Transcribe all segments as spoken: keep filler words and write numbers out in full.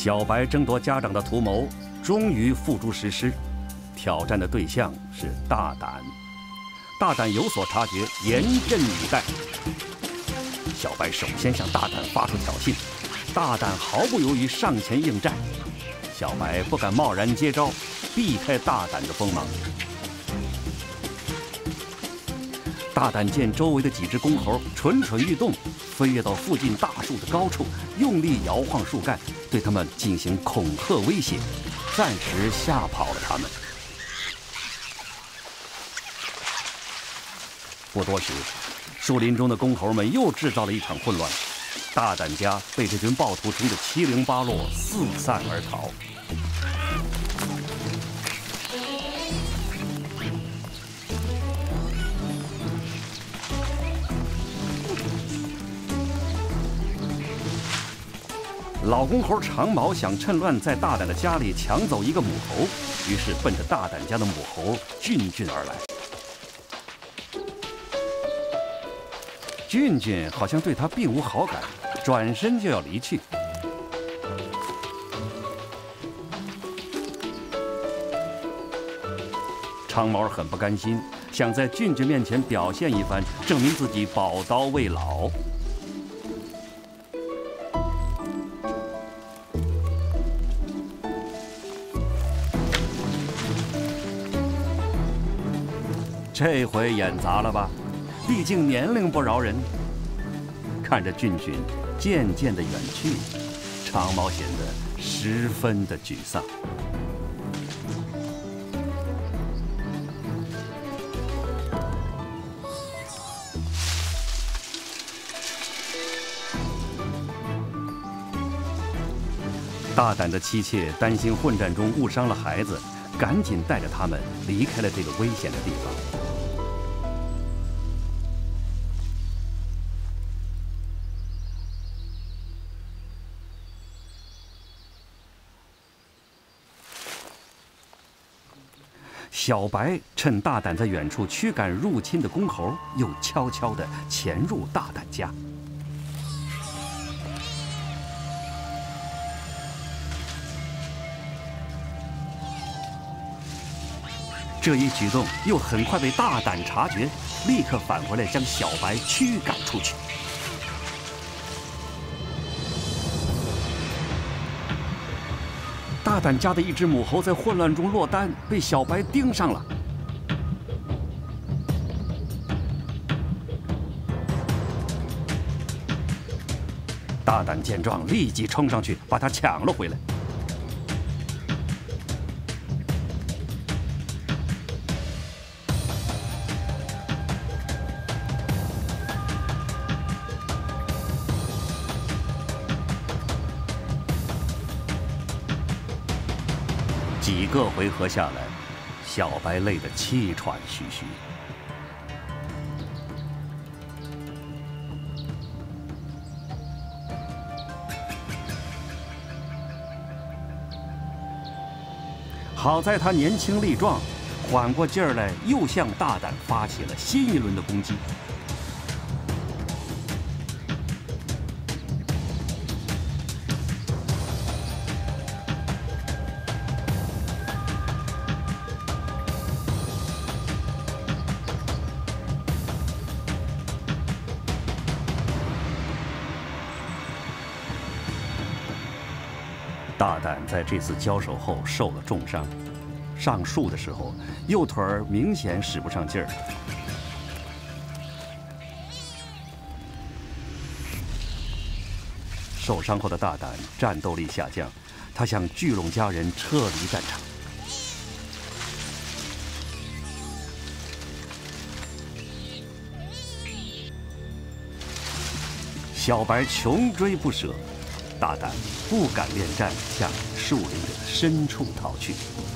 小白争夺家长的图谋终于付诸实施，挑战的对象是大胆。大胆有所察觉，严阵以待。小白首先向大胆发出挑衅，大胆毫不犹豫上前应战。小白不敢贸然接招，避开大胆的锋芒。大胆见周围的几只公猴蠢蠢欲动，飞跃到附近大树的高处，用力摇晃树干，对他们进行恐吓威胁，暂时吓跑了他们。不多时，树林中的公猴们又制造了一场混乱，大胆家被这群暴徒冲得七零八落，四散而逃。老公猴长毛想趁乱在大胆的家里抢走一个母猴，于是奔着大胆家的母猴俊俊而来。俊俊好像对他并无好感，转身就要离去。长毛很不甘心，想在俊俊面前表现一番，证明自己宝刀未老。这回演砸了吧？毕竟年龄不饶人。看着俊俊渐渐的远去，长毛显得十分的沮丧。大胆的妻妾担心混战中误伤了孩子，赶紧带着他们离开了这个危险的地方。小白趁大胆在远处驱赶入侵的公猴，又悄悄地潜入大胆家。这一举动又很快被大胆察觉，立刻返回来将小白驱赶出去。大胆家的一只母猴在混乱中落单，被小白盯上了。大胆见状，立即冲上去把它抢了回来。几个回合下来，小白累得气喘吁吁。好在他年轻力壮，缓过劲儿来，又向大胆发起了新一轮的攻击。大胆在这次交手后受了重伤，上树的时候右腿儿明显使不上劲儿。受伤后的大胆战斗力下降，他向聚拢家人撤离战场。小白穷追不舍。大胆不敢恋战，向树林的深处逃去。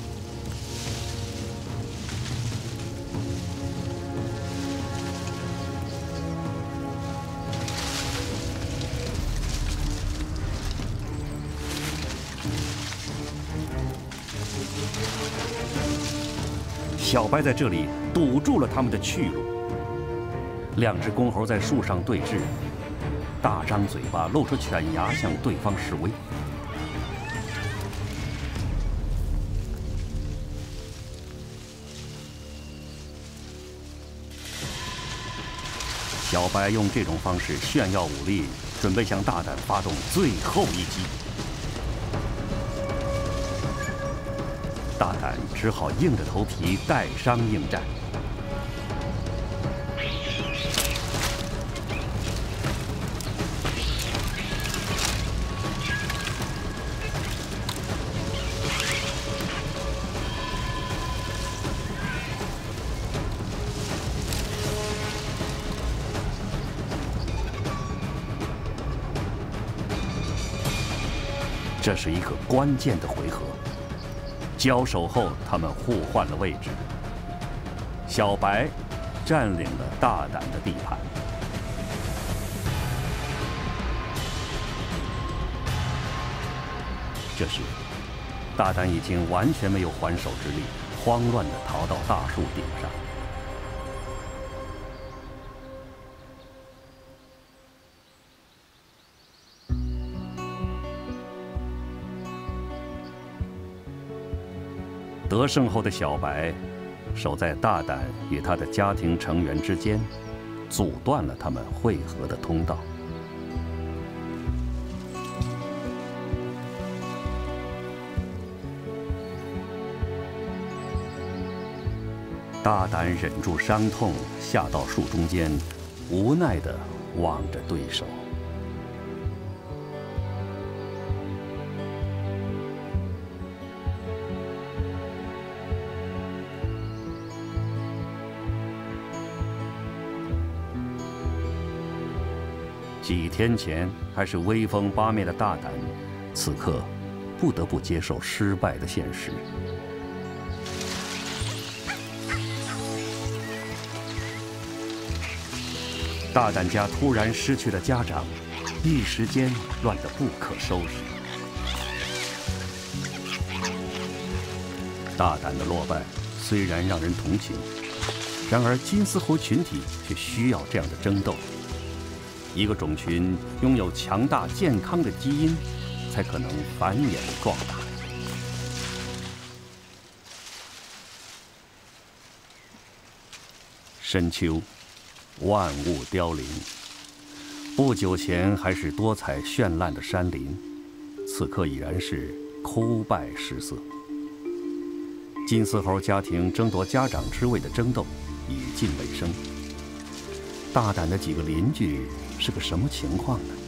小白在这里堵住了他们的去路。两只公猴在树上对峙。大张嘴巴，露出犬牙，向对方示威。 小白用这种方式炫耀武力，准备向大胆发动最后一击。大胆只好硬着头皮带伤应战。这是一个关键的回合。交手后，他们互换了位置。小白占领了大胆的地盘。这时，大胆已经完全没有还手之力，慌乱地逃到大树顶上。得胜后的小白，守在大胆与他的家庭成员之间，阻断了他们会合的通道。大胆忍住伤痛，下到树中间，无奈地望着对手。几天前还是威风八面的大胆，此刻不得不接受失败的现实。大胆家突然失去了家长，一时间乱得不可收拾。大胆的落败虽然让人同情，然而金丝猴群体却需要这样的争斗。一个种群拥有强大健康的基因，才可能繁衍壮大。深秋，万物凋零。不久前还是多彩绚烂的山林，此刻已然是枯败失色。金丝猴家庭争夺家长之位的争斗已近尾声。大胆的几个邻居是个什么情况呢？